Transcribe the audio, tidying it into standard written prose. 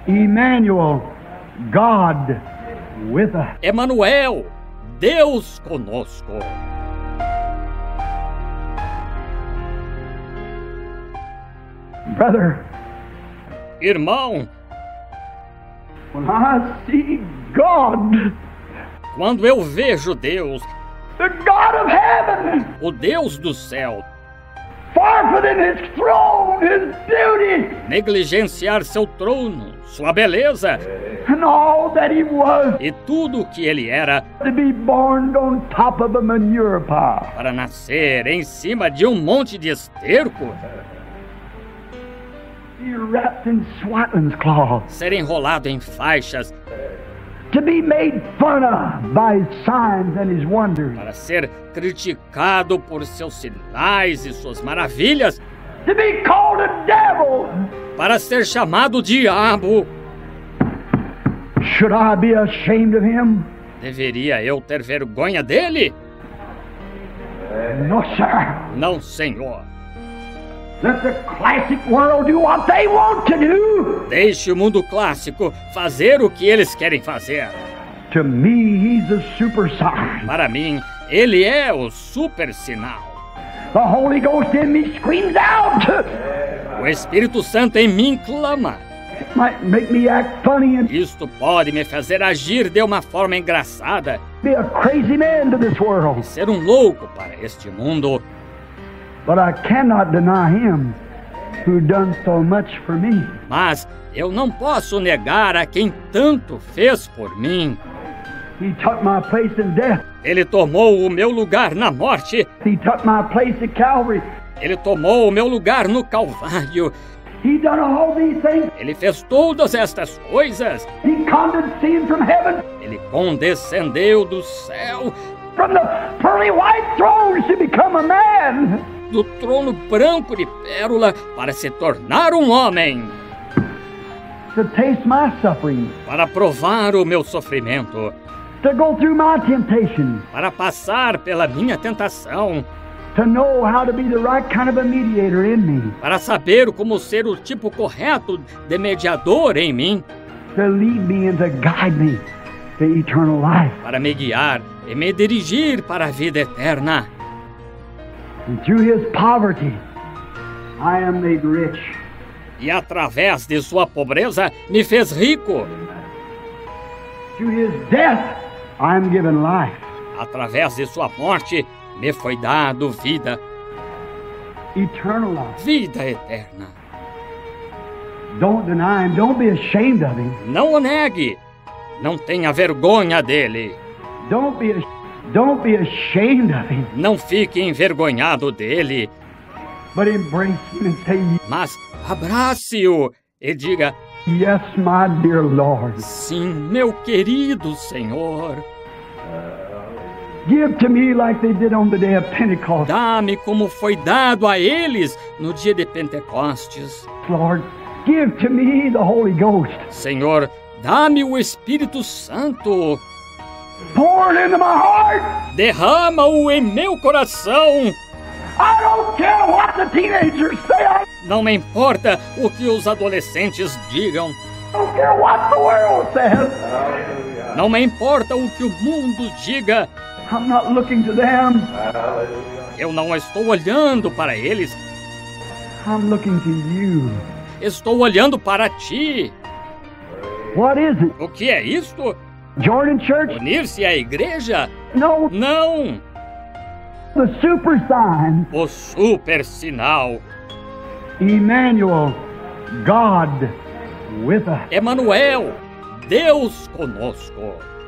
Emmanuel, God with us. Emanuel, Deus conosco. Brother, Irmão, when I see God, quando eu vejo Deus, the God of heaven, o Deus do céu, far from His throne, His beauty, negligenciar seu trono, sua beleza and all that He was, e tudo o que ele era, to be born on top of a manure pile, para nascer em cima de um monte de esterco, be wrapped in swaddling's cloth, ser enrolado em faixas, to be made fun of by His signs and His wonders, para ser criticado por seus sinais e suas maravilhas, to be called a devil. para ser chamado diabo. Should I be ashamed of Him? Deveria eu ter vergonha dele? No, sir. Não, Senhor. Let the classic world do what they want to do. Deixe o mundo clássico fazer o que eles querem fazer. To me, He's a super sign. Para mim, ele é o super sinal. The Holy Ghost in me screams out. O Espírito Santo em mim clama. It might make me act funny and Isto pode me fazer agir de uma forma engraçada, be a crazy man to this world. ser um louco para este mundo, But I cannot deny Him who done so much for me. mas eu não posso negar a quem tanto fez por mim. He took my place in death. Ele tomou o meu lugar na morte. He took my place at Calvary. Ele tomou o meu lugar no Calvário. He done all these things. Ele fez todas estas coisas. He condescended from heaven, Ele condescendeu do céu, from the pearly white throne to become a man. do trono branco de pérola, para se tornar um homem, To taste my suffering, para provar o meu sofrimento, to go through my temptation, para passar pela minha tentação, to know how to be the right kind of a mediator in me, para saber como ser o tipo correto de mediador em mim, to lead me and to guide me to eternal life. para me guiar e me dirigir para a vida eterna. And through His poverty, I am made rich. E através de sua pobreza me fez rico. Through His death, I am given life. Através de sua morte me foi dado vida, Eternal life. vida eterna. Don't deny Him. Don't be ashamed of Him. Não o negue, não tenha vergonha dele, Don't be ashamed of Him. não fique envergonhado dele, But embrace Him and say, mas abrace-o e diga: yes, my dear Lord. sim, meu querido Senhor, Give to me like they did on the day of Pentecost. dá-me como foi dado a eles no dia de Pentecostes. Lord, give to me the Holy Ghost. Senhor, dá-me o Espírito Santo, Pour it into my heart. derrama-o em meu coração. I don't care what the teenagers say. I Não me importa o que os adolescentes digam, don't care what the world says. não me importa o que o mundo diga. I'm not looking to them. Eu não estou olhando para eles, I'm looking to you. estou olhando para ti. What is it? O que é isto? Jordan Church? Unir-se à igreja? No, Não! the super sign. O super sinal. Emmanuel, God with us. Emanuel, Deus conosco.